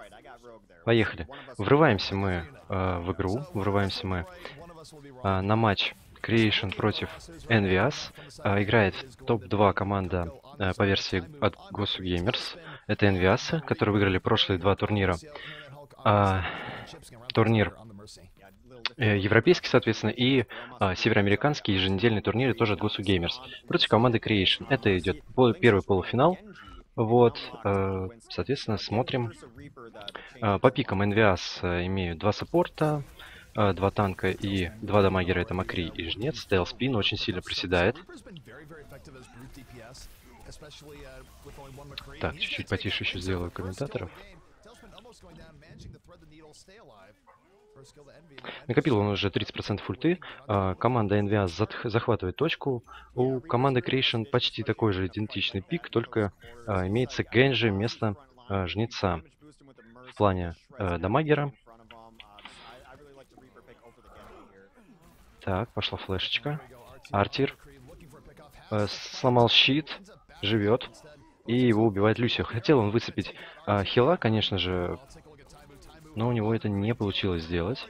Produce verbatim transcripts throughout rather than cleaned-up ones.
Поехали. Врываемся мы э, в игру, врываемся мы э, на матч Creation против Envious. Э, играет топ два команда э, по версии от Gosu Gamers. Это Envious, которые выиграли прошлые два турнира. Э, турнир э, европейский, соответственно, и э, североамериканские еженедельные турниры тоже от Gosu Gamers. Против команды Creation. Это идет пол- первый полуфинал. Вот, э, соответственно, смотрим. Э, По пикам Envious э, имеют два саппорта, э, два танка и два дамагера. Это Макри и Жнец. Тейлспин очень сильно приседает. Так, чуть-чуть потише еще сделаю комментаторов. Накопил он уже тридцать процентов ульты. А, команда Envious зат- захватывает точку. У команды Creation почти такой же идентичный пик, только а, имеется Генджи вместо а, Жнеца. В плане а, дамагера. Так, пошла флешечка. Артир э, сломал щит, живет. И его убивает Люсия. Хотел он выцепить а, хила, конечно же, но у него это не получилось сделать.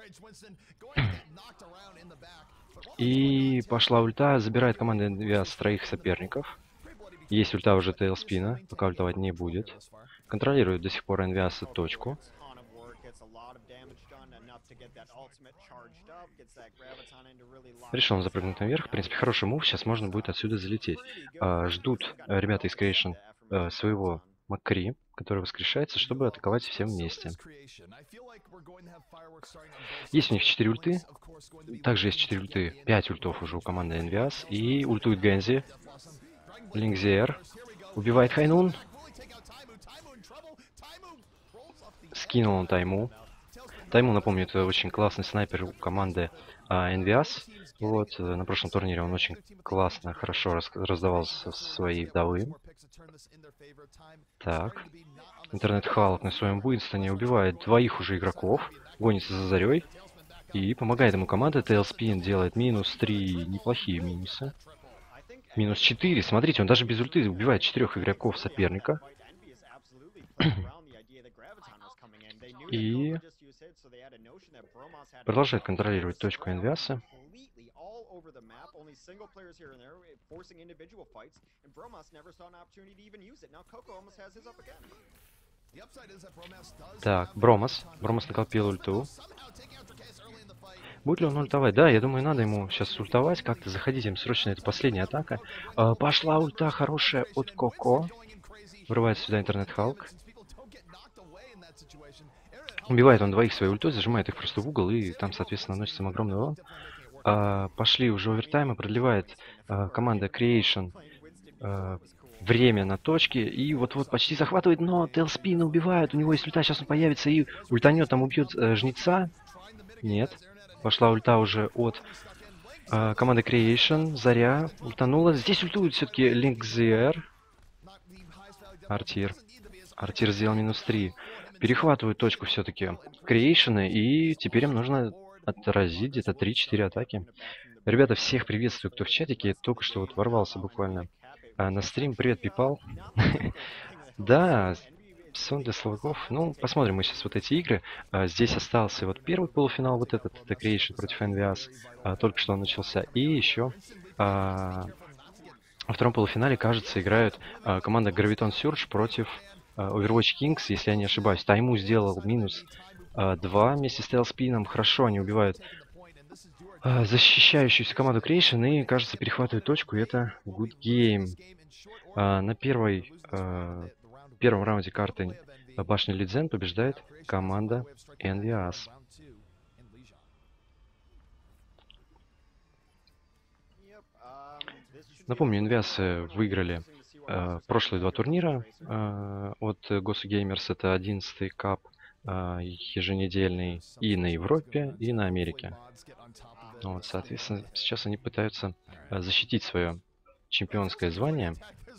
И пошла ульта, забирает команда Envious троих соперников. Есть ульта уже Тейлспина, пока ультовать не будет. Контролирует до сих пор Envious точку. Решил он запрыгнуть наверх. В принципе, хороший мув. Сейчас можно будет отсюда залететь. А, ждут э, ребята из Creation э, своего Макри, который воскрешается, чтобы атаковать всем вместе. Есть у них четыре ульты. Также есть четыре ульты. пять ультов уже у команды Envious. И ультует Гензи. Лингзиер. Убивает Хайнун. Скинул он Тайму. Тайму, напомню, это очень классный снайпер у команды а, Envious. Вот, на прошлом турнире он очень классно, хорошо раз, раздавал свои вдовы. Так. Интернет Халк на своем Уинстоне убивает двоих уже игроков. Гонится за Зарей. И помогает ему команда. Тейлспин делает минус три. Неплохие минусы. Минус четыре. Смотрите, он даже без ульты убивает четырех игроков соперника. И продолжает контролировать точку Envious. Так, Бромас. Бромас накопил ульту. Будет ли он ультовать? Да, я думаю, надо ему сейчас ультовать. Как-то заходить им срочно. Это последняя атака. А, пошла ульта хорошая от Коко. Врывается сюда интернет Халк. Убивает он двоих своей ультой, зажимает их просто в угол, и там, соответственно, наносит им огромный урон. А, пошли уже овертаймы, продлевает а, команда Creation а, время на точке, и вот-вот почти захватывает, но Тейлспина убивает, у него есть ульта, сейчас он появится и ультанет, там убьет а, Жнеца. Нет, пошла ульта уже от а, команды Creation, Заря ультанула, здесь ультует все-таки Лингзиер. Артир. Артир сделал минус три. Перехватывают точку все-таки Creation, и теперь им нужно отразить где-то три-четыре атаки. Ребята, всех приветствую, кто в чатике. Только что вот ворвался буквально а, на стрим. Привет, Пипал. Да, сон для слабаков. Ну, посмотрим мы сейчас вот эти игры. А, здесь остался вот первый полуфинал, вот этот, это Creation против Envious. А, только что он начался. И еще а, во втором полуфинале, кажется, играют а, команда Graviton Surge против Overwatch Kings, если я не ошибаюсь. Тайму сделал минус а, два вместе с Тейлспином. Хорошо, они убивают а, защищающуюся команду Creation и, кажется, перехватывают точку. И это good game. А, на первой, а, первом раунде карты башни Лидзен побеждает команда Envious. Напомню, Envious выиграли Uh, прошлые два турнира uh, от Gosu Gamers. Это одиннадцатый кап uh, еженедельный и на Европе, и на Америке. Вот, соответственно, сейчас они пытаются uh, защитить свое чемпионское звание.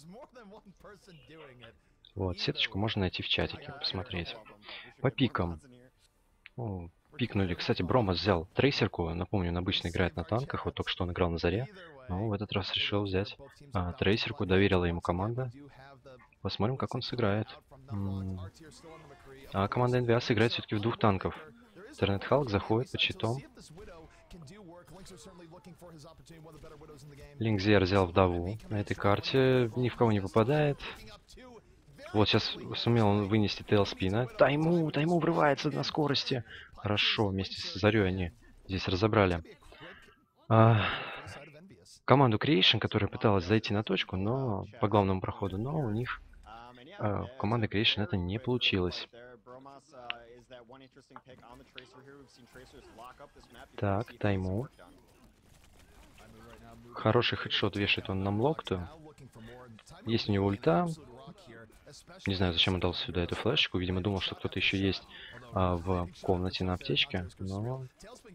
Вот, сеточку можно найти в чатике, посмотреть. По пикам. О, пикнули. Кстати, Бромас взял трейсерку. Напомню, он обычно играет на танках. Вот только что он играл на Заре. Но в этот раз решил взять а, трейсерку. Доверила ему команда. Посмотрим, как он сыграет. М. А команда эн ви эй сыграет все-таки в двух танков. Тернет Халк заходит по читом. Линкзер взял вдову. На этой карте ни в кого не попадает. Вот сейчас сумел он вынести тейлспина. Тайму, Тайму врывается на скорости. Хорошо, вместе с Зарей они здесь разобрали а, команду Creation, которая пыталась зайти на точку, но по главному проходу, но у них а, команда Creation это не получилось. Так, Тайму. Хороший хедшот вешает он на Млокту. Есть у него ульта. Не знаю, зачем он дал сюда эту флешку. Видимо, думал, что кто-то еще есть а, в комнате на аптечке. Но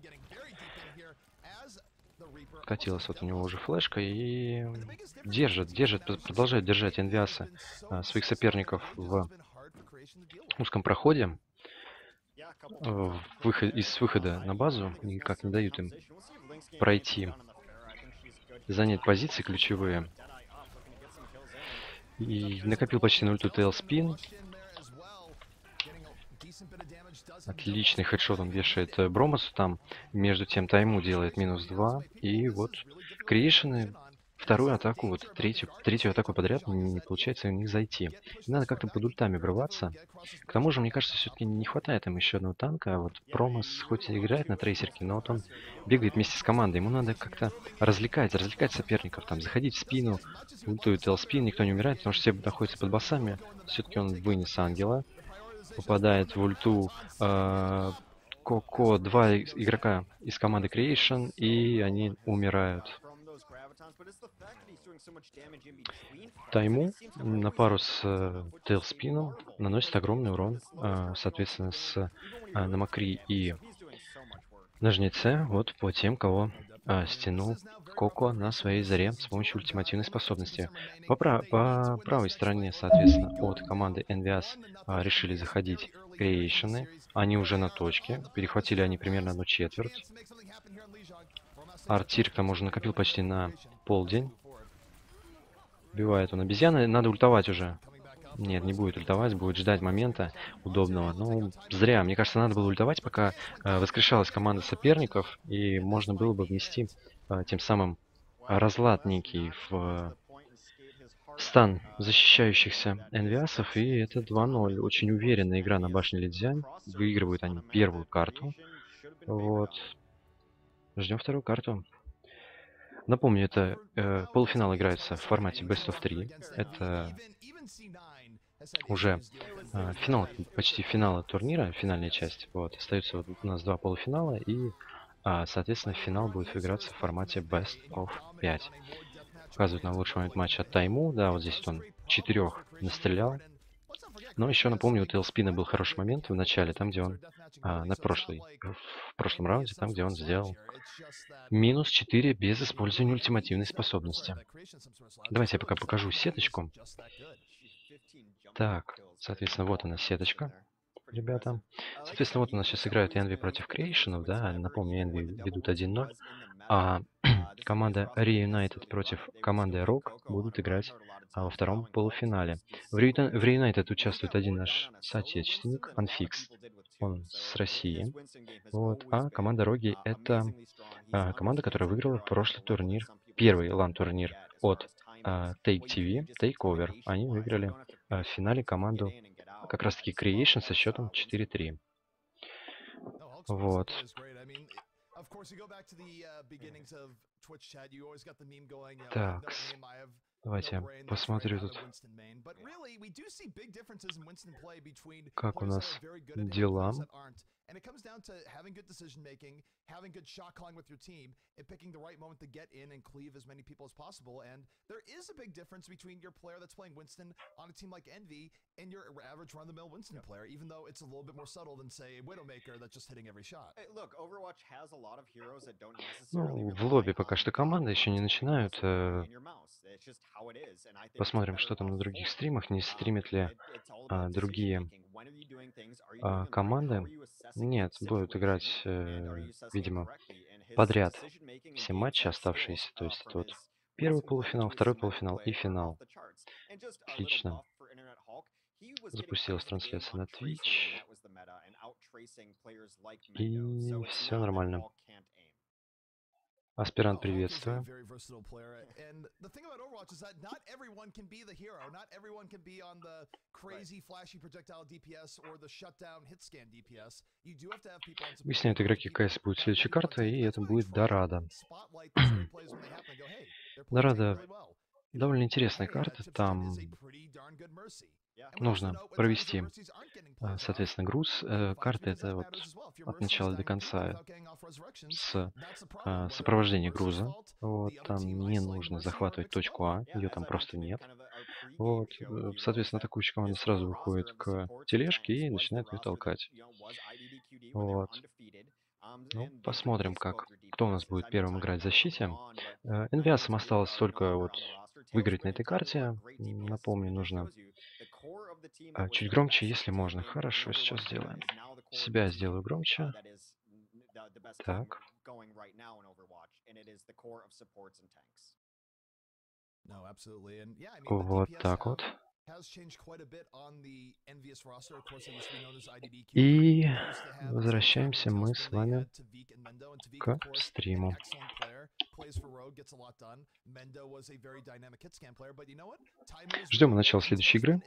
катилась вот у него уже флешка и держит, держит, продолжает держать эн ви эй а, своих соперников в узком проходе. Выход, из выхода на базу никак не дают им пройти, занять позиции ключевые. И накопил почти на ульту тейлспин. Отличный хедшот он вешает Бромасу там. Между тем Тайму делает минус два. И вот Криэйшены вторую атаку, вот третью, третью атаку подряд не получается у них зайти. И надо как-то под ультами врываться. К тому же, мне кажется, все-таки не хватает им еще одного танка. А вот Промас хоть и играет на трейсерке, но вот он бегает вместе с командой. Ему надо как-то развлекать, развлекать соперников, там, заходить в спину, ультует Элспин, никто не умирает, потому что все находятся под боссами. Все-таки он вынес ангела. Попадает в ульту э, Коко, два игрока из команды Creation, и они умирают. Тайму на пару с э, тейлспином наносит огромный урон, э, соответственно, с э, на Макри и на Жнеце, вот по тем, кого э, стянул Коко на своей заре с помощью ультимативной способности. По, прав по правой стороне, соответственно, от команды эн ви эй а, решили заходить Creation. Они уже на точке. Перехватили они примерно одну четверть. Артир к тому же накопил почти на полдень. Убивает он обезьяны. Надо ультовать уже. Нет, не будет ультовать, будет ждать момента удобного. Ну, зря. Мне кажется, надо было ультовать, пока э, воскрешалась команда соперников, и можно было бы внести э, тем самым разлад некий в э, стан защищающихся эн ви эй-сов, и это два ноль. Очень уверенная игра на башне Лидзянь. Выигрывают они первую карту. Вот. Ждем вторую карту. Напомню, это э, полуфинал играется в формате бест оф три. Это уже э, финал, почти финала турнира, финальная часть. Вот. Остается вот у нас два полуфинала, и, а, соответственно, финал будет играться в формате бест оф пять. Показывают нам лучший момент матча от Тайму. Да, вот здесь он четырех настрелял. Но еще напомню, у Тейлспина был хороший момент в начале, там, где он а, на прошлой, в прошлом раунде, там, где он сделал минус четыре без использования ультимативной способности. Давайте я пока покажу сеточку. Так, соответственно, вот она сеточка, ребята. Соответственно, вот у нас сейчас играют эн ви против Creation, да, напомню, эн ви ведут один ноль, а команда Reunited против команды Rock будут играть а, во втором полуфинале. В Reunited участвует один наш соотечественник, Unfix, он с России. Вот, а команда Роги это а, команда, которая выиграла прошлый турнир, первый лан-турнир от а, Take ти ви, Takeover. Они выиграли а, в финале команду как раз таки Creation со счетом четыре три. Вот. Так, давайте я посмотрю тут, как у нас дела. And it comes down to having good decision making, having good shot calling with your team, and picking the right moment to get in and cleave as many people as possible. And there is a big difference between your player that's playing Winston on a team like Envy and your average run-of-the-mill Winston player, even though it's a little bit more subtle than, say, Widowmaker that's just hitting every shot. Ну, в лобби пока что команда еще не начинают. Э, посмотрим, что там на других стримах. Не стримят ли а, другие а, команды. Нет, будут играть, э, видимо, подряд все матчи оставшиеся. То есть это вот первый полуфинал, второй полуфинал и финал. Отлично. Запустилась трансляция на Twitch. И все нормально. Аспирант, приветствую. Выясняют игроки КС будет следующая карта, и это будет Дорадо. Дорадо довольно интересная карта. Там нужно провести, а, соответственно, груз. Э, Карта это вот от начала до конца с а, сопровождение груза. Вот, там не нужно захватывать точку А, ее там просто нет. Вот, э, соответственно, атакующая команда сразу выходит к тележке и начинает ее толкать. Вот. Ну, посмотрим, как, кто у нас будет первым играть в защите. Э, Энвиасам осталось только вот выиграть на этой карте. М, Напомню, нужно а, чуть громче, если можно. Хорошо, сейчас сделаем. Себя сделаю громче. Так. Вот так вот. И возвращаемся мы с вами к стриму. Ждем начала следующей игры.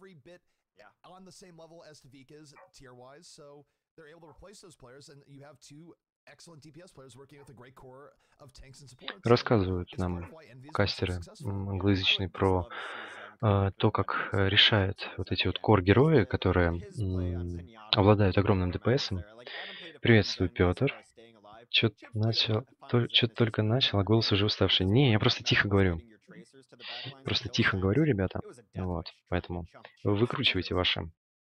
Рассказывают нам кастеры м, англоязычные про э, то, как э, решают вот эти вот кор-герои, которые м, обладают огромным ДПСом. Приветствую, Петр. Что-то начал, что-то только начал, а голос уже уставший. Не, я просто тихо говорю. Просто тихо говорю, ребята. Вот, поэтому выкручивайте ваши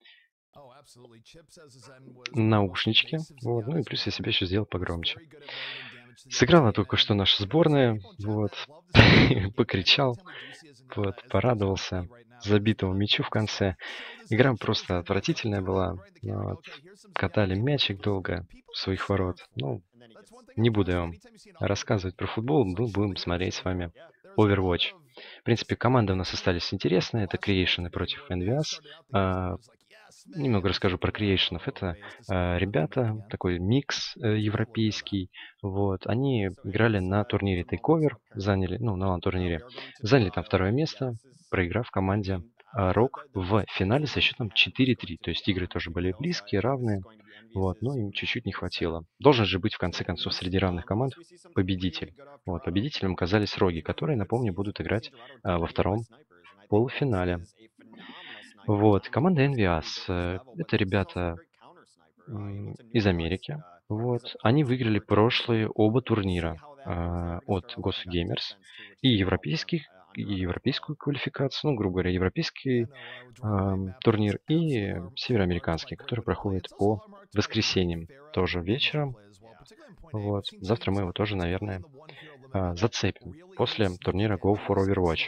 наушнички. Вот, ну и плюс я себе еще сделал погромче. Сыграла только что наша сборная. Вот, покричал, вот, порадовался забитому мячу в конце. Игра просто отвратительная была. Вот. Катали мячик долго в своих ворот. Ну, не буду я вам рассказывать про футбол, мы будем смотреть с вами Overwatch. В принципе, команды у нас остались интересные. Это Creation против Envias. А, немного расскажу про Creation. Это а, ребята, такой микс а, европейский. Вот. Они играли на турнире Takeover, заняли, ну, на турнире, заняли там второе место, проиграв команде Рок в финале со счетом четыре три. То есть игры тоже были близкие, равные. Вот, но им чуть-чуть не хватило. Должен же быть, в конце концов, среди равных команд победитель. Вот, победителем оказались Роги, которые, напомню, будут играть а, во втором полуфинале. Вот, команда Envias. э, Это ребята м, из Америки. Вот, они выиграли прошлые оба турнира а, от Gosu Gamers и европейских, и европейскую квалификацию, ну, грубо говоря, европейский ам, турнир и североамериканский, который проходит по воскресеньям тоже вечером. Вот. Завтра мы его тоже, наверное, а, зацепим после турнира Go for Overwatch.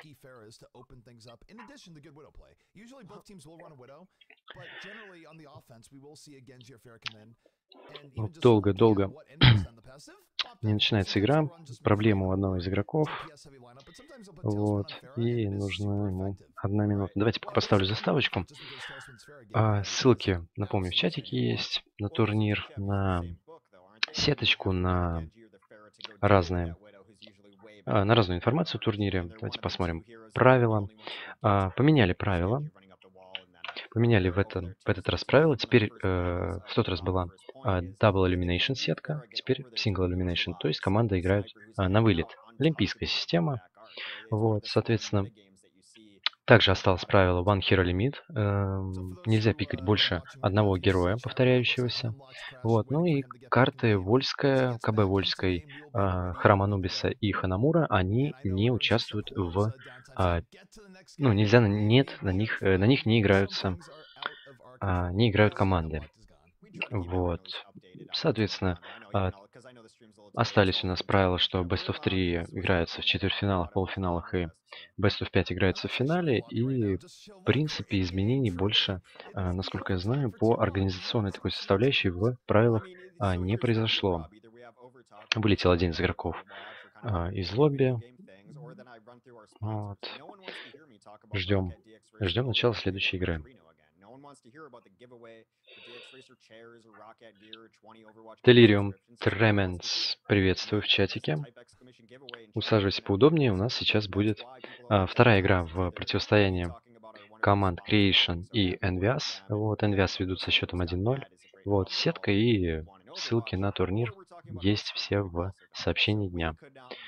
Вот долго-долго не начинается игра. Проблема у одного из игроков. Вот. И нужна ему одна минута. Давайте пока поставлю заставочку. А, ссылки, напомню, в чатике есть на турнир, на сеточку, на разные, а, на разную информацию о турнире. Давайте посмотрим правила. А, поменяли правила. Поменяли в, этом, в этот раз правила. Теперь э, в тот раз была а, Double Elimination сетка, теперь Single Elimination. То есть команда играет а, на вылет. Олимпийская система. Вот, соответственно, также осталось правило One Hero Limit. Эм, нельзя пикать больше одного героя, повторяющегося. Вот, ну и карты Вольская, КБ Вольской, э, Храм Анубиса и Ханамура, они не участвуют в... а, ну, нельзя, на- нет, на них, э, на них не играются, а, не играют команды. Вот. Соответственно, а, остались у нас правила, что Best of три играется в четвертьфиналах, полуфиналах и Best of пять играется в финале. И, в принципе, изменений больше, а, насколько я знаю, по организационной такой составляющей в правилах а, не произошло. Вылетел один из игроков а, из лобби. Вот. Ждем. Ждем начала следующей игры. Delirium Tremens, приветствую в чатике. Усаживайся поудобнее, у нас сейчас будет а, вторая игра в противостоянии команд Creation и Envias. Вот, Envias ведут со счетом один ноль. Вот, сетка и ссылки на турнир есть все в сообщении дня.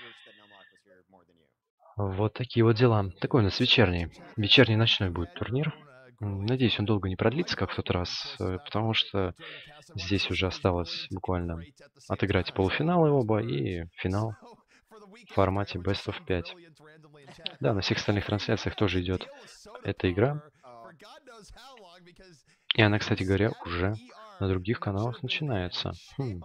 Вот такие вот дела. Такой у нас вечерний. Вечерний ночной будет турнир. Надеюсь, он долго не продлится, как в тот раз, потому что здесь уже осталось буквально отыграть полуфиналы оба и финал в формате Best of пять. Да, на всех остальных трансляциях тоже идет эта игра. И она, кстати говоря, уже на других каналах начинается. Хм.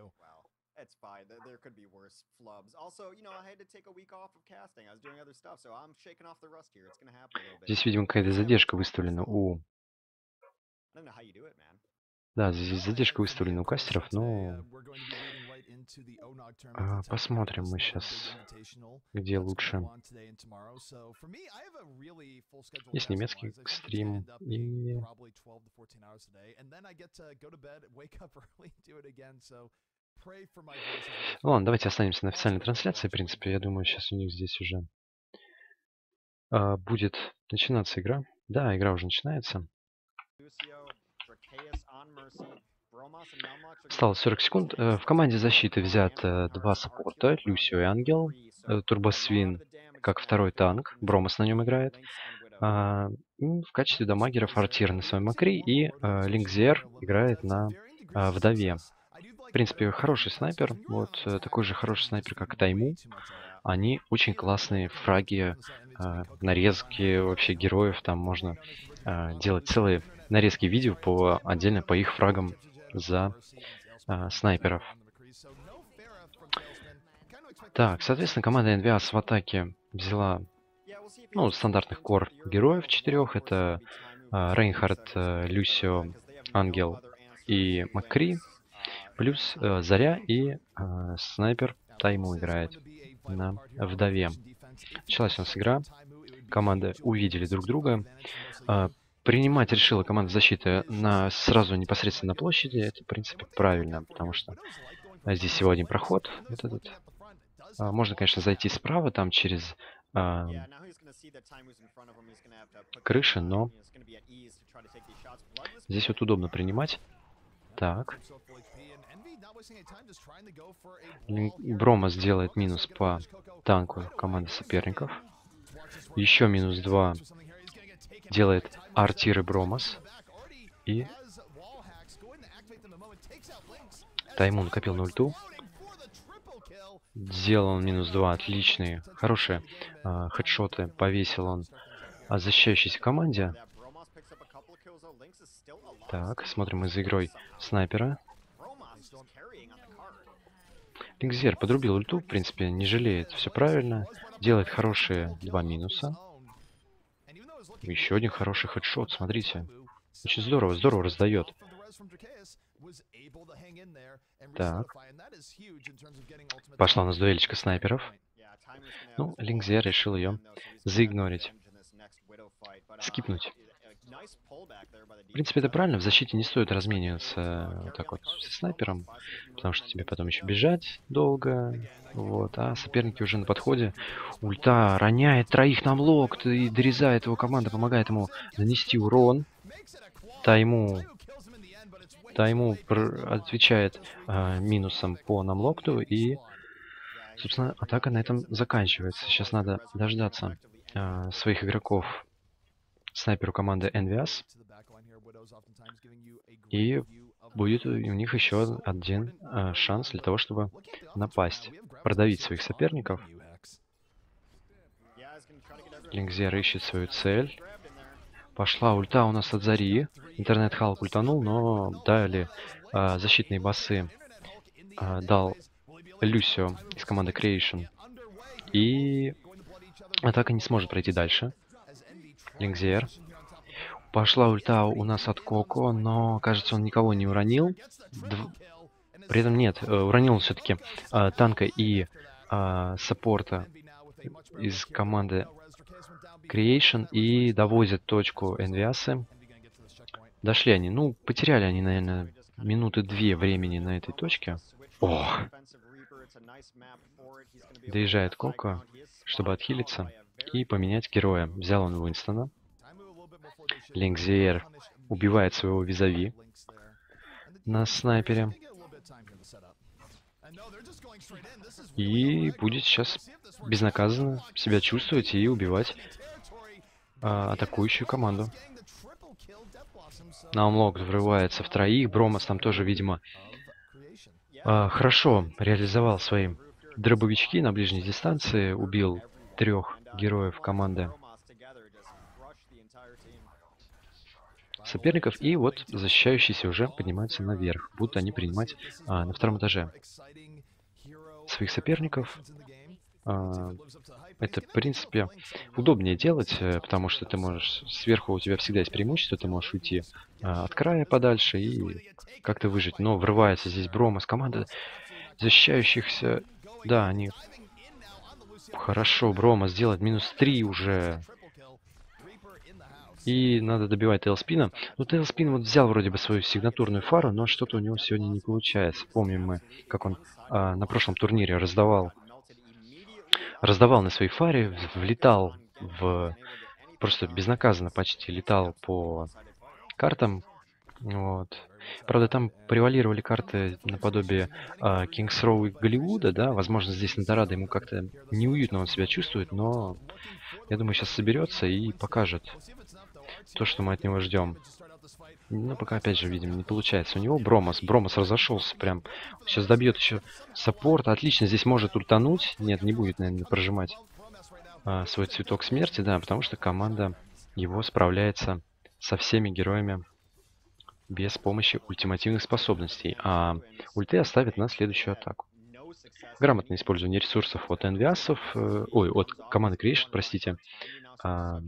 Здесь, видимо, какая-то задержка выставлена у... Да, здесь задержка выставлена у кастеров, но... А, посмотрим мы сейчас, где лучше. Есть немецкий стрим и... Ну ладно, давайте останемся на официальной трансляции. В принципе, я думаю, сейчас у них здесь уже а, будет начинаться игра. Да, игра уже начинается. Осталось сорок секунд. В команде защиты взят два саппорта, Люсио и Ангел. Турбосвин как второй танк, Бромас на нем играет. А, в качестве дамагеров Артир на своем Макри и а, Линкзер играет на а, Вдове. В принципе, хороший снайпер, вот такой же хороший снайпер, как Тайму. Они очень классные фраги, а, нарезки вообще героев. Там можно а, делать целые нарезки видео по отдельно по их фрагам за а, снайперов. Так, соответственно, команда Envias в атаке взяла ну, стандартных кор героев четырех. Это а, Рейнхард, а, Люсио, Ангел и Макри. Плюс а, Заря и а, снайпер Тайму играет на Вдове. Началась у нас игра. Команды увидели друг друга. А, принимать решила команда защиты на, сразу непосредственно на площади. Это, в принципе, правильно, потому что здесь всего один проход. Вот этот. А, можно, конечно, зайти справа, там через а, крыши, но здесь вот удобно принимать. Так. Брома сделает минус по танку команды соперников. Еще минус два делает Артир и Бромас. И Тайму накопил на ульту. Сделал минус два. Отличные, хорошие э, хедшоты. Повесил он о защищающейся команде. Так, смотрим мы за игрой снайпера. Линкзер подрубил ульту, в принципе, не жалеет. Все правильно. Делает хорошие два минуса. Еще один хороший хедшот, смотрите. Очень здорово, здорово раздает. Так. Пошла у нас дуэлечка снайперов. Ну, Линкзер решил ее заигнорить. Скипнуть. В принципе, это правильно. В защите не стоит размениваться вот так вот со снайпером, потому что тебе потом еще бежать долго. Вот, а соперники уже на подходе. Ульта роняет троих на блок и дорезает его команда, помогает ему нанести урон. Тайму, Тайму отвечает э, минусом по намлокту, и, собственно, атака на этом заканчивается. Сейчас надо дождаться э, своих игроков. Снайперу команды Envias. И будет у них еще один э, шанс для того, чтобы напасть, продавить своих соперников. Линкзер ищет свою цель. Пошла ульта у нас от Зари. Интернет Халк ультанул, но дали э, защитные басы. Э, дал Люсио из команды Creation. И атака не сможет пройти дальше. Линкзер. Пошла ульта у нас от Коко, но, кажется, он никого не уронил. Дв... При этом нет, уронил он все-таки э, танка и э, саппорта из команды Creation и довозит точку Envias. Дошли они. Ну, потеряли они, наверное, минуты две времени на этой точке. О! Доезжает Коко, чтобы отхилиться и поменять героя. Взял он Уинстона. Линкзиер убивает своего визави на снайпере. И будет сейчас безнаказанно себя чувствовать и убивать а, атакующую команду. Наумлок врывается в троих. Бромас там тоже, видимо, а, хорошо реализовал свои дробовички на ближней дистанции. Убил трех героев команды соперников. И вот защищающиеся уже поднимаются наверх. Будут они принимать а, на втором этаже своих соперников. А, это, в принципе, удобнее делать, потому что ты можешь... Сверху у тебя всегда есть преимущество, ты можешь уйти а, от края подальше и как-то выжить. Но врывается здесь Бромас, команда защищающихся... Да, они... Хорошо, Бромас делает минус три уже. И надо добивать Тейлспина. Ну, Тейлспин вот взял вроде бы свою сигнатурную фару, но что-то у него сегодня не получается. Помним мы, как он а, на прошлом турнире раздавал раздавал на своей фаре, влетал в... Просто безнаказанно почти летал по картам. Вот. Правда, там превалировали карты наподобие а, Kings Row и Голливуда, да. Возможно, здесь на Дорадо ему как-то неуютно он себя чувствует, но я думаю, сейчас соберется и покажет то, что мы от него ждем. Ну, пока, опять же, видим, не получается. У него Бромас. Бромас разошелся прям. Сейчас добьет еще саппорт. Отлично, здесь может ультануть. Нет, не будет, наверное, прожимать а, свой цветок смерти, да, потому что команда его справляется со всеми героями без помощи ультимативных способностей. А ульты оставит на следующую атаку. Грамотное использование ресурсов от энвиасов, э, ой, от команды Creation, простите. А,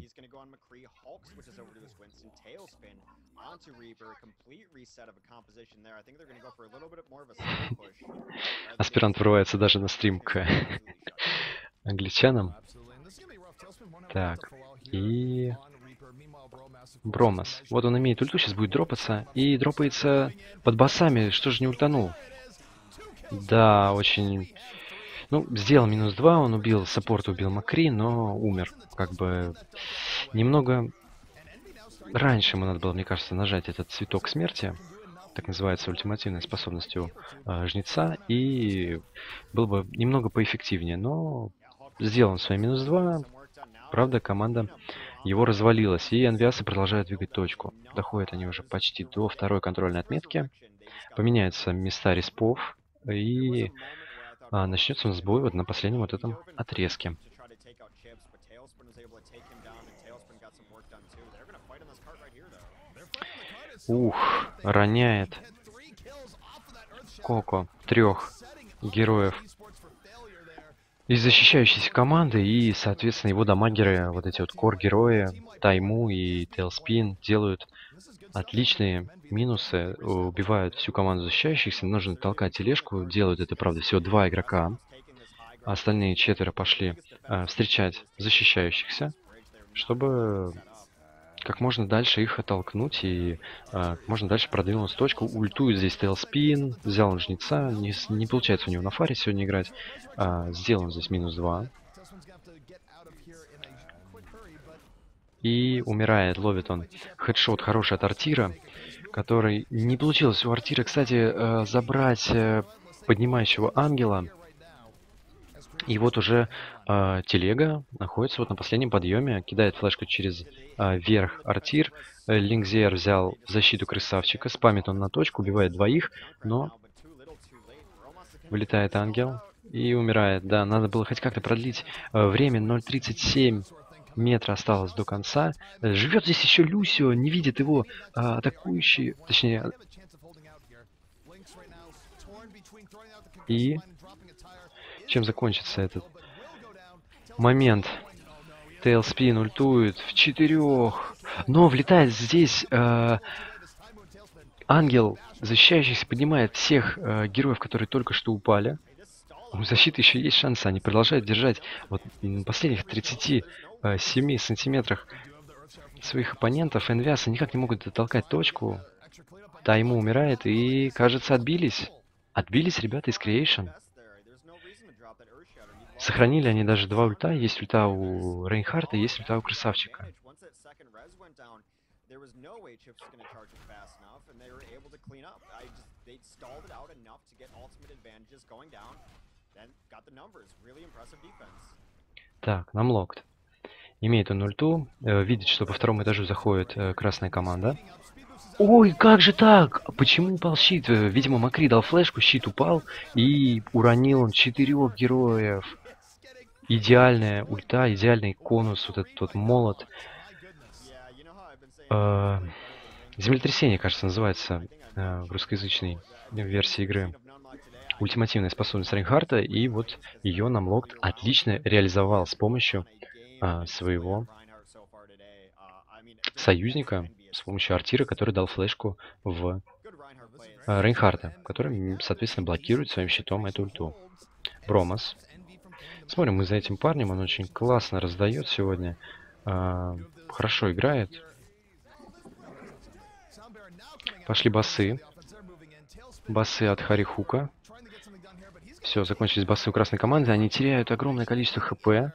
Аспирант врывается даже на стрим к англичанам. Так, и... Бромас. Вот он имеет ульту, сейчас будет дропаться. И дропается под басами. Что же не ультанул? Да, очень... Ну, сделал минус два, он убил саппорт, убил Макри, но умер. Как бы немного раньше ему надо было, мне кажется, нажать этот цветок смерти. Так называется ультимативной способностью э, жнеца. И было бы немного поэффективнее. Но сделал он свои минус два. Правда, команда его развалилась. И энвиасы продолжают двигать точку. Доходят они уже почти до второй контрольной отметки. Поменяются места респов. И а, начнется у нас бой вот на последнем вот этом отрезке. Ух, роняет Коко трех героев из защищающейся команды, и, соответственно, его дамагеры, вот эти вот кор-герои, Тайму и Тейлспин, делают отличные минусы, убивают всю команду защищающихся. Нужно толкать тележку, делают это, правда, всего два игрока. Остальные четверо пошли э, встречать защищающихся, чтобы как можно дальше их оттолкнуть и э, как можно дальше продвинуть точку. Ультует здесь Тейлспин, взял он жнеца, не, не получается у него на фаре сегодня играть. Э, сделан здесь минус два. И умирает, ловит он хедшот хороший от Артира, который не получилось у Артира, кстати, э, забрать э, поднимающего ангела. И вот уже э, телега находится вот на последнем подъеме, кидает флешку через э, верх Артир. Э, Линкзиер взял в защиту красавчика, спамит он на точку, убивает двоих, но вылетает ангел и умирает. Да, надо было хоть как-то продлить э, время. Ноль тридцать семь метра осталось до конца. Э, живет здесь еще Люсио, не видит его э, атакующий, точнее... И... Чем закончится этот момент? Тейлспин ультует в четырех. Но влетает здесь э, ангел, защищающийся, поднимает всех э, героев, которые только что упали. У защиты еще есть шансы. Они продолжают держать вот на последних тридцати семи сантиметрах своих оппонентов. Энвиасы никак не могут дотолкать точку. Тайму умирает и, кажется, отбились. Отбились ребята из Creation. Сохранили они даже два ульта. Есть ульта у Рейнхарта, есть ульта у Красавчика. Так, нам локт. Имеет он ульту, э, видит, что по второму этажу заходит э, красная команда. Ой, как же так? Почему упал щит? Э, Видимо, Макри дал флешку, щит упал, и уронил он четырех героев. Идеальная ульта, идеальный конус, вот этот вот молот. Э, землетрясение, кажется, называется э, в русскоязычной версии игры. Ультимативная способность Рейнхарта, и вот ее нам Локт отлично реализовал с помощью э, своего союзника, с помощью Артира, который дал флешку в э, Рейнхарта, который, соответственно, блокирует своим щитом эту ульту. Бромас. Смотрим мы за этим парнем, он очень классно раздает сегодня, э, хорошо играет. Пошли басы. Басы от Харихука. Все, закончились басы у красной команды. Они теряют огромное количество хп.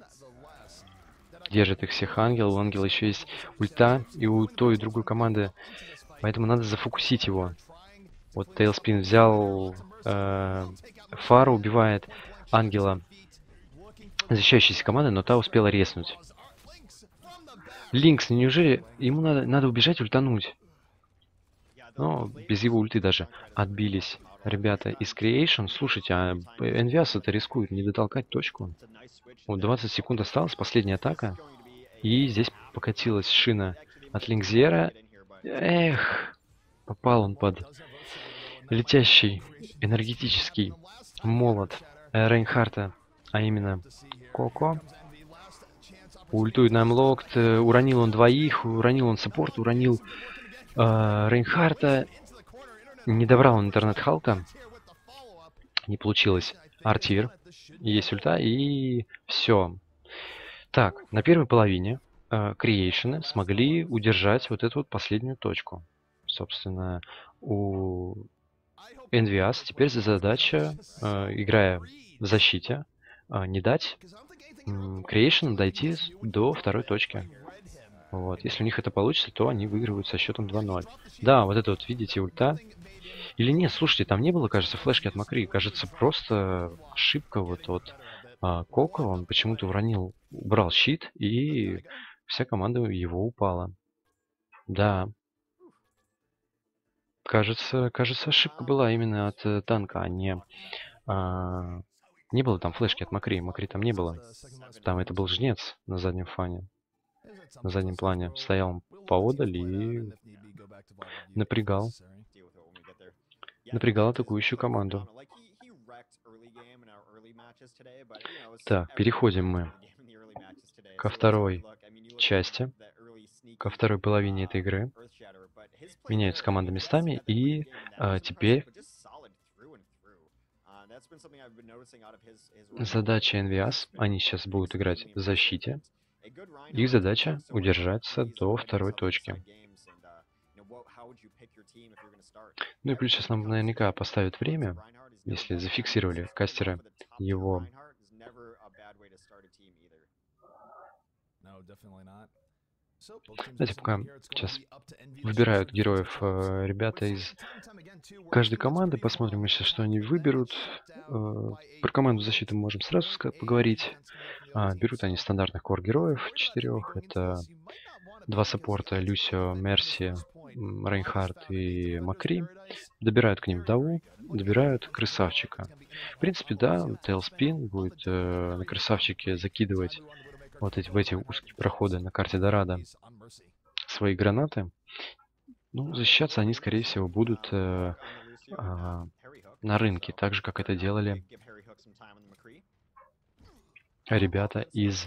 Держит их всех ангел. У ангела еще есть ульта. И у той и другой команды. Поэтому надо зафокусить его. Вот Тейлспин взял э, Фару, убивает ангела защищающейся команды, но та успела резнуть. Линкс, неужели ему надо, надо убежать, ультануть? Но без его ульты даже отбились ребята из Creation. Слушайте, а Энвиас-то рискует не дотолкать точку. Вот двадцать секунд осталось, последняя атака. И здесь покатилась шина от Линкзера. Эх, попал он под летящий энергетический молот Рейнхарта, а именно Коко. Ультует нам Локт, уронил он двоих, уронил он саппорт, уронил э, Рейнхарта. Не добрал он интернет Халка. Не получилось. Артир. Есть ульта и все. Так, на первой половине э, Creation смогли удержать вот эту вот последнюю точку. Собственно, у Энвиас теперь задача, э, играя в защите, э, не дать э, Creation дойти до второй точки. Вот. Если у них это получится, то они выигрывают со счетом два ноль. Да, вот это вот, видите, ульта. Или нет, слушайте, там не было, кажется, флешки от Макри. Кажется, просто ошибка вот от а, Коко. Он почему-то уронил, убрал щит, и вся команда его упала. Да. Кажется, кажется, ошибка была именно от э, танка, а не... а, не было там флешки от Макри. Макри там не было. Там это был жнец на заднем фоне. На заднем плане стоял он поодаль и напрягал. Напрягал атакующую команду. Так, переходим мы ко второй части, ко второй половине этой игры. Меняются команды местами, и а, теперь задача Энвиас, они сейчас будут играть в защите. Их задача удержаться до второй точки. Ну и плюс сейчас нам наверняка поставят время, если зафиксировали кастеры его. Знаете, пока сейчас выбирают героев э, ребята из каждой команды, посмотрим мы сейчас, что они выберут. Э, про команду защиты мы можем сразу поговорить. А, берут они стандартных кор-героев, четырех. Это два саппорта, Люсио, Мерси, Рейнхард и Макри. Добирают к ним Даву, добирают Красавчика. В принципе, да, Тейлспин будет э, на Красавчике закидывать вот эти, в эти узкие проходы на карте Дорадо свои гранаты. Ну, защищаться они, скорее всего, будут э, э, на рынке, так же, как это делали ребята из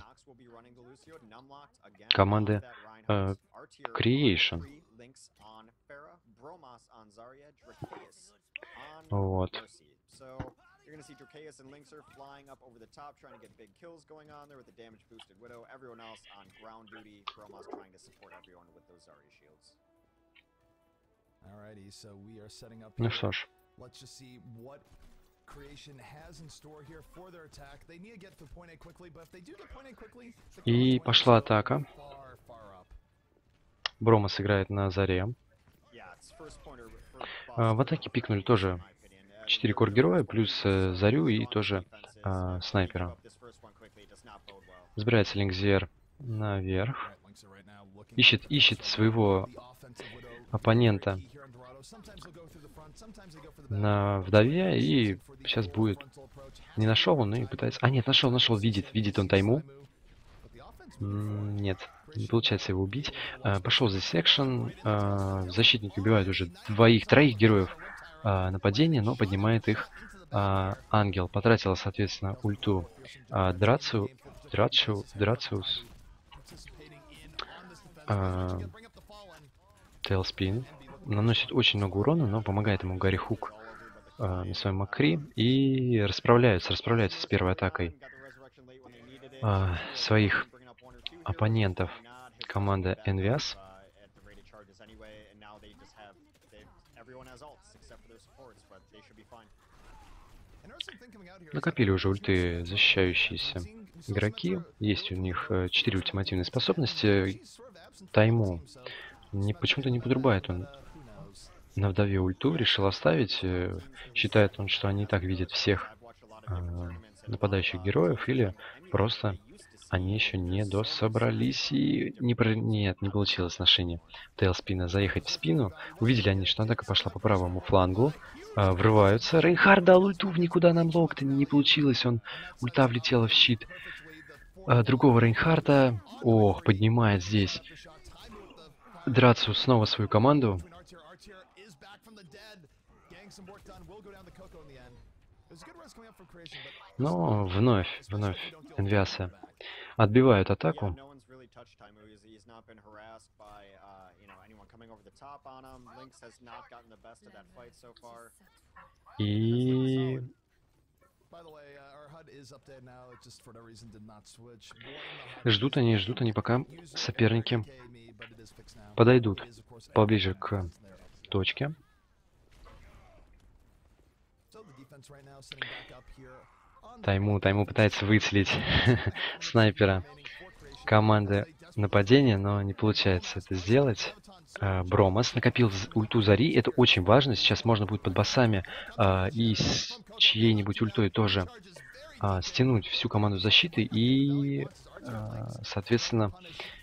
команды э, Creation. Вот. You're gonna see Dracaeus and Linkser flying up over the top, trying to get big kills going on there with the damage boosted Widow. Everyone else on ground duty. Bromos trying to support everyone with those Zarya shields. Alrighty, so we are setting up Ну here. что ж. Let's just see what Creation has in store here for their attack. They need to get to point A quickly, but if they do get point A quickly, the И consequences пошла go атака. far, far up. Бромос играет на заре. Yeah, it's first pointer for А, в Boss, атаке пикнули in тоже my opinion. Uh, четыре they're кор-героя, first плюс pointer э, Зарю и strong тоже defenses. а, Uh, if they снайпера. give up this first one quickly, it does not bode well. Взбирается Лингзер наверх. Right, Linkser right now looking Ищет, for ищет the своего the offensive Widow. оппонента Key here on Dorado. Sometimes they'll go through the front, sometimes they go for the back. на вдове, и сейчас будет. Не нашел он и пытается... А, нет, нашел, нашел, видит, видит он тайму. М, Нет, не получается его убить. А, пошел за секшн. А, защитники убивают уже двоих, троих героев а, нападения, но поднимает их а, Ангел. Потратила, соответственно, ульту а, Драцу, Драцу, Драциус. А, Тейлспин. Наносит очень много урона, но помогает ему Гарри Хук а, на своем Макри. И расправляются, расправляются с первой атакой а, своих оппонентов. Команда Envias. Накопили уже ульты защищающиеся игроки. Есть у них четыре ультимативные способности. Тайму не, почему-то не подрубает он на вдове ульту. Решил оставить. э, Считает он, что они и так видят всех э, нападающих героев. Или просто они еще не дособрались. И не про... Нет, не получилось отношение Тейлспина заехать в спину. Увидели они, что атака пошла по правому флангу. А, врываются. Рейнхард дал ульту в никуда на Локта. Не получилось. Он ульта влетела в щит а, другого Рейнхарда. Ох, поднимает здесь Драцу снова свою команду. Но вновь, вновь Envias отбивают атаку. И ждут они, ждут они, пока соперники подойдут поближе к точке. Тайму, Тайму пытается выцелить снайпера команды нападения, но не получается это сделать. А, Бромос накопил з- ульту Зари, это очень важно. Сейчас можно будет под боссами а, и с чьей-нибудь ультой тоже а, стянуть всю команду защиты и, а, соответственно,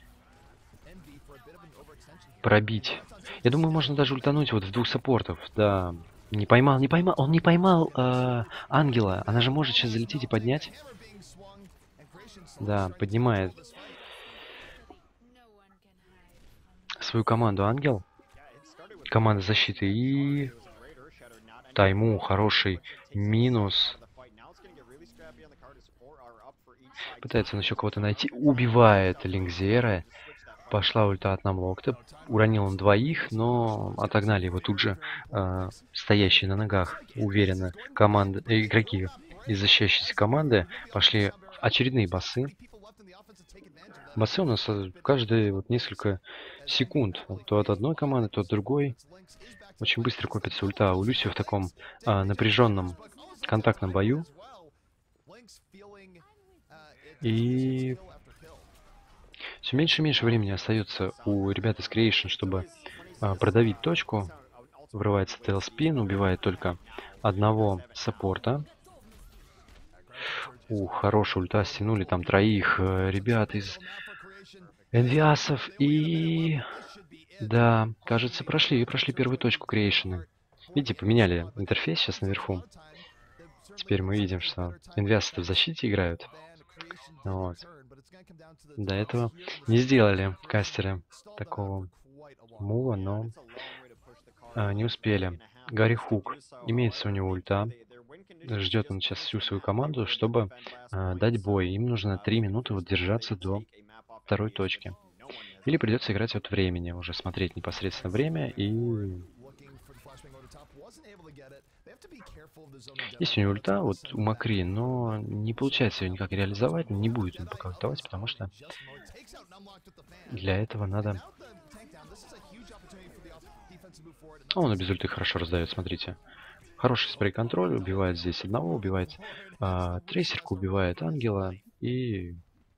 пробить. Я думаю, можно даже ультануть вот в двух саппортов. Да, не поймал, не поймал, он не поймал а, Ангела. Она же может сейчас залететь и поднять. Да, поднимает свою команду Ангел. Команда защиты и Тайму хороший минус. Пытается он еще кого-то найти. Убивает Лингзера. Пошла ульта от Намлокта. Уронил он двоих, но отогнали его тут же э, стоящие на ногах уверенно команды, э, игроки из защищающейся команды. Пошли очередные боссы. Боссы у нас э, каждые вот несколько секунд. То от одной команды, то от другой. Очень быстро копится ульта. У Люсио в таком э, напряженном контактном бою. И все меньше и меньше времени остается у ребят из Creation, чтобы а, продавить точку. Врывается Тейлспин, убивает только одного саппорта. Ух, хорошая ульта, стянули там троих э, ребят из Энвиасов. И да, кажется, прошли, прошли первую точку Creation. Видите, поменяли интерфейс сейчас наверху. Теперь мы видим, что Энвиасы в защите играют. Вот. До этого не сделали кастеры такого мува, но а, не успели. Гарри Хук. Имеется у него ульта. Ждет он сейчас всю свою команду, чтобы а, дать бой. Им нужно три минуты вот держаться до второй точки. Или придется играть от времени, уже смотреть непосредственно время и Есть у него ульта, вот у Макри, но не получается ее никак реализовать, не будет он пока ультовать, потому что для этого надо... Он и без ульты хорошо раздает, смотрите. Хороший спрей-контроль, убивает здесь одного, убивает а, трейсерку, убивает ангела, и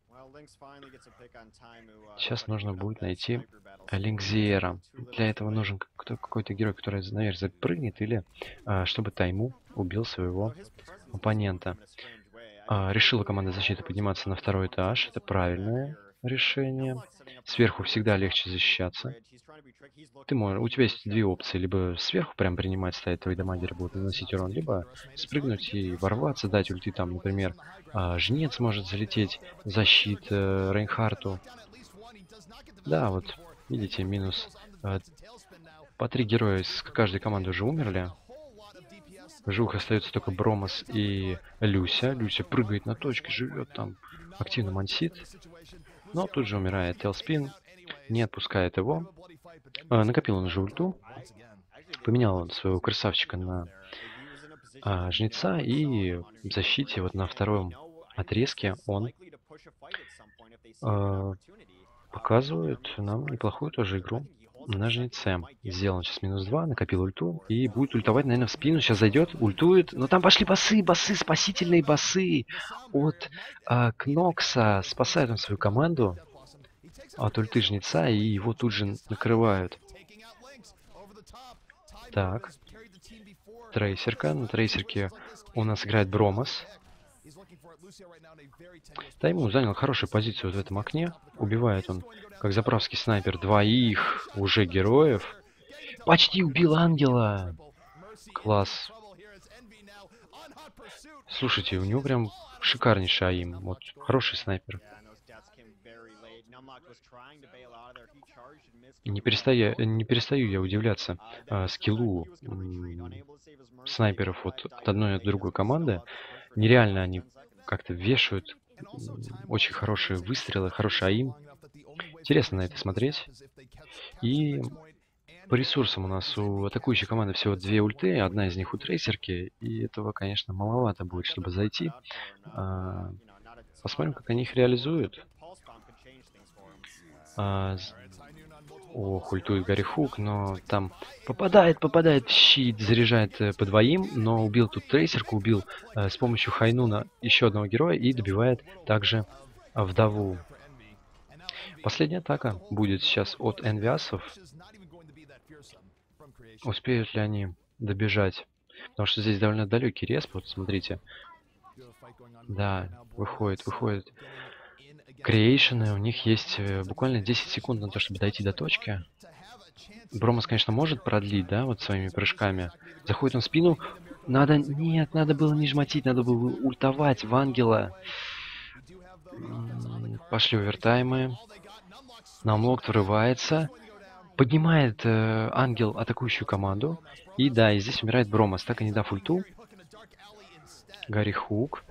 сейчас нужно будет найти Линкзиера. Для этого нужен какой-то герой, который наверх запрыгнет, или а, чтобы Тайму убил своего оппонента. А, решила команда защиты подниматься на второй этаж, это правильное решение. Сверху всегда легче защищаться. Ты можешь, у тебя есть две опции: либо сверху прям принимать, стоять, твои дамагеры будут наносить урон, либо спрыгнуть и ворваться, дать ульты, там, например, а, жнец может залететь, защит э, Рейнхарту. Да, вот, видите, минус. Э, по три героя из каждой команды уже умерли. В живых остается только Бромос и Люся. Люся прыгает на точке, живет там, активно мансит. Но тут же умирает Телспин, не отпускает его. А, накопил он уже ульту. Поменял он своего красавчика на а, жнеца, и в защите вот на втором отрезке он а, показывает нам неплохую тоже игру на жнеце. Сделан сейчас минус два, накопил ульту и будет ультовать, наверное, в спину. Сейчас зайдет, ультует. Но там пошли басы, басы, спасительные басы от а, Кнокса. Спасает он свою команду от ульты жнеца, и его тут же накрывают. Так. Трейсерка. На трейсерке у нас играет Бромос. Тайму занял хорошую позицию вот в этом окне. Убивает он, как заправский снайпер, двоих уже героев. Почти убил ангела. Класс. Слушайте, у него прям шикарнейший аим. Вот, хороший снайпер. Не перестаю, не перестаю я удивляться а, скиллу снайперов вот от одной и от другой команды. Нереально они как-то вешают очень хорошие выстрелы, хороший аим. Интересно на это смотреть. И по ресурсам у нас у атакующей команды всего две ульты, одна из них у трейсерки, и этого, конечно, маловато будет, чтобы зайти. А, посмотрим, как они их реализуют. А, Ох, ультует Гарри Хук, но там попадает, попадает в щит, заряжает э, по двоим, но убил тут трейсерку, убил э, с помощью Хайнуна еще одного героя и добивает также э, вдову. Последняя атака будет сейчас от энвиасов. Успеют ли они добежать? Потому что здесь довольно далекий респ, вот смотрите. Да, выходит, выходит. Креейшены, у них есть э, буквально десять секунд на то, чтобы дойти до точки. Бромос, конечно, может продлить, да, вот своими прыжками. Заходит он в спину. Надо... Нет, надо было не жмотить, надо было ультовать в ангела. Пошли овертаймы. Намлокт врывается. Поднимает э, ангел атакующую команду. И да, и здесь умирает Бромос, так и не дав ульту. Гарри Хук.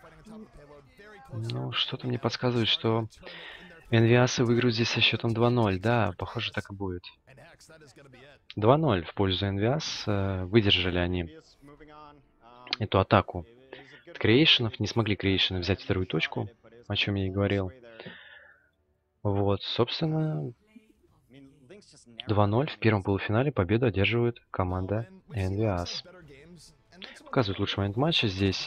Ну, что-то мне подсказывает, что энвиасы выиграют здесь со счетом два ноль. Да, похоже, так и будет. два ноль в пользу энвиас. Выдержали они эту атаку креейшенов. Не смогли креейшены взять вторую точку, о чем я и говорил. Вот, собственно, два ноль в первом полуфинале победу одерживает команда энвиас. Показывает лучший момент матча здесь.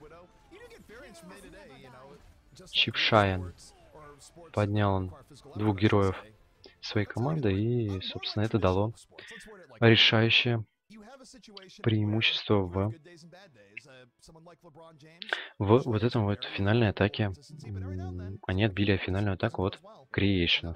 Чипшайн. Поднял он двух героев своей команды, и, собственно, это дало решающее преимущество в, в вот этом вот финальной атаке. Они отбили финальную атаку от креейшенов.